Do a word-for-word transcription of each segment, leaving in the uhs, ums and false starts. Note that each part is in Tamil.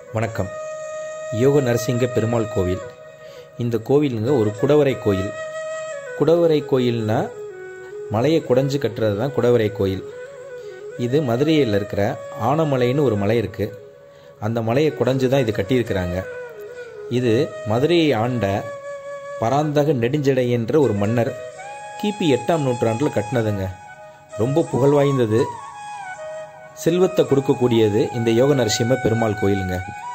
வணக்கம். யோக நரசிங்க பெருமாள் கோவில். இந்த கோவிலுங்க ஒரு குடவரை கோயில். குடவரை கோயில்னா மலையை குடைஞ்சு கட்டுறது தான் குடவரை கோயில். இது மதுரையில் இருக்கிற ஆனமலைன்னு ஒரு மலை இருக்குது. அந்த மலையை குடைஞ்சு தான் இது கட்டியிருக்கிறாங்க. இது மதுரையை ஆண்ட பராந்தக நெடுஞ்செடை என்ற ஒரு மன்னர் கிபி எட்டாம் நூற்றாண்டில் கட்டினதுங்க. ரொம்ப புகழ் வாய்ந்தது, செல்வத்தை கொடுக்கக்கூடியது இந்த யோக நரசிம்ம பெருமாள் கோயிலுங்க.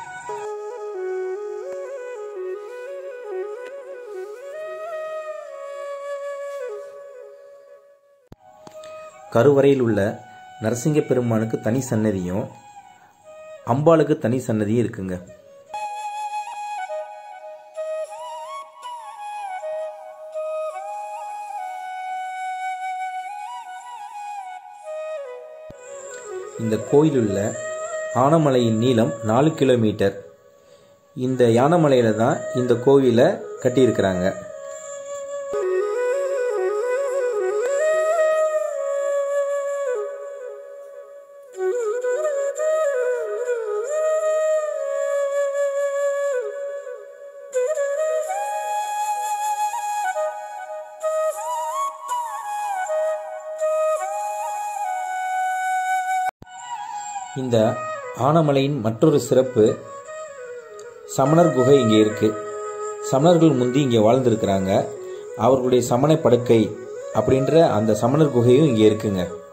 கருவறையில் உள்ள நரசிங்க பெருமானுக்கு தனி சன்னதியும் அம்பாளுக்கு தனி சன்னதியும் இருக்குங்க. இந்த கோயில் உள்ள ஆனமலையின் நீளம் நாலு கிலோமீட்டர். இந்த யானமலையில தான் இந்த கோவிலை கட்டியிருக்கிறாங்க. இந்த ஆனமலையின் மற்றொரு சிறப்பு, சமணர் குகை இங்கே இருக்கு. சமணர்கள் முந்தி இங்கே வாழ்ந்திருக்கிறாங்க. அவர்களுடைய சமண படுக்கை அப்படின்ற அந்த சமணர் குகையும் இங்கே இருக்குங்க.